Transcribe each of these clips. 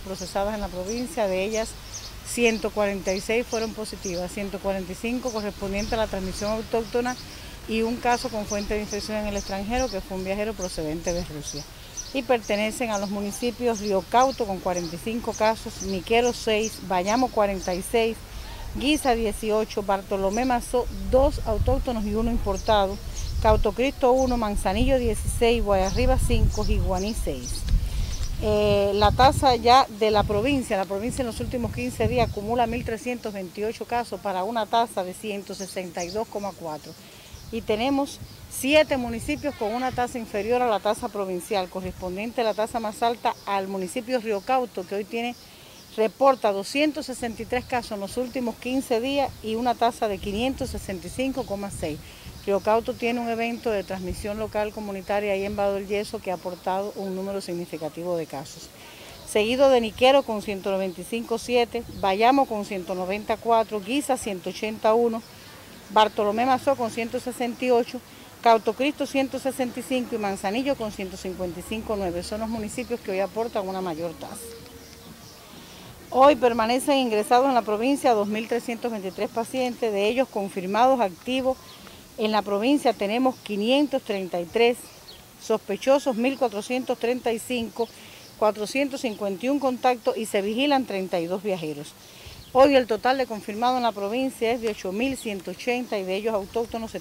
procesadas en la provincia, de ellas 146 fueron positivas, 145 correspondientes a la transmisión autóctona y un caso con fuente de infección en el extranjero, que fue un viajero procedente de Rusia. Y pertenecen a los municipios Río Cauto con 45 casos, Niquero 6, Bayamo 46, Guisa 18, Bartolomé Mazó 2 autóctonos y 1 importado, Cauto Cristo 1, Manzanillo 16, Guayarriba 5, Jiguaní 6. La tasa ya de la provincia en los últimos 15 días acumula 1.328 casos para una tasa de 162,4. Y tenemos 7 municipios con una tasa inferior a la tasa provincial, correspondiente a la tasa más alta al municipio Río Cauto, que hoy reporta 263 casos en los últimos 15 días y una tasa de 565,6. Río Cauto tiene un evento de transmisión local comunitaria ahí en Vado del Yeso que ha aportado un número significativo de casos. Seguido de Niquero con 195,7, Bayamo con 194, Guisa 181, Bartolomé Mazó con 168, Cauto Cristo 165 y Manzanillo con 155,9. Son los municipios que hoy aportan una mayor tasa. Hoy permanecen ingresados en la provincia 2.323 pacientes, de ellos confirmados activos. En la provincia tenemos 533 sospechosos, 1.435, 451 contactos y se vigilan 32 viajeros. Hoy el total de confirmados en la provincia es de 8.180 y de ellos autóctonos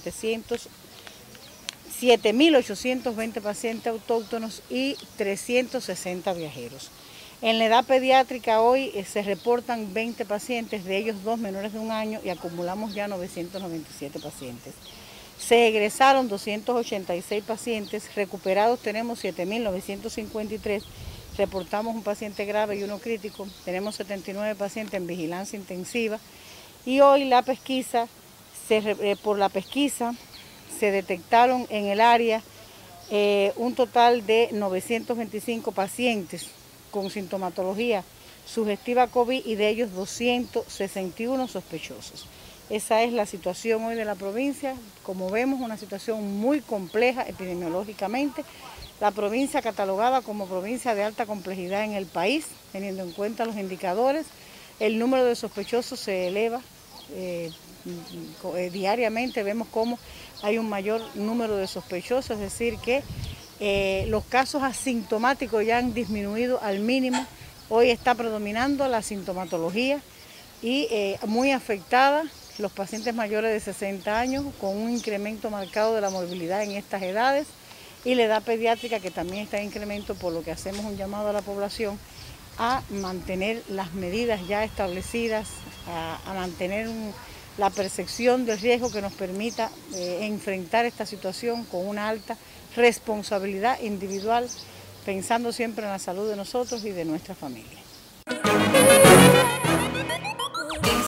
7.820 pacientes autóctonos y 360 viajeros. En la edad pediátrica hoy se reportan 20 pacientes, de ellos 2 menores de 1 año y acumulamos ya 997 pacientes. Se egresaron 286 pacientes, recuperados tenemos 7.953, reportamos un paciente grave y uno crítico, tenemos 79 pacientes en vigilancia intensiva y hoy por la pesquisa se detectaron en el área un total de 925 pacientes con sintomatología sugestiva COVID y de ellos 261 sospechosos. Esa es la situación hoy de la provincia. Como vemos, una situación muy compleja epidemiológicamente. La provincia catalogada como provincia de alta complejidad en el país, teniendo en cuenta los indicadores. El número de sospechosos se eleva diariamente, vemos cómo hay un mayor número de sospechosos, es decir que los casos asintomáticos ya han disminuido al mínimo. Hoy está predominando la sintomatología y muy afectada los pacientes mayores de 60 años, con un incremento marcado de la morbilidad en estas edades, y la edad pediátrica, que también está en incremento, por lo que hacemos un llamado a la población a mantener las medidas ya establecidas, a mantener la percepción del riesgo que nos permita enfrentar esta situación con una alta responsabilidad individual, pensando siempre en la salud de nosotros y de nuestra familia.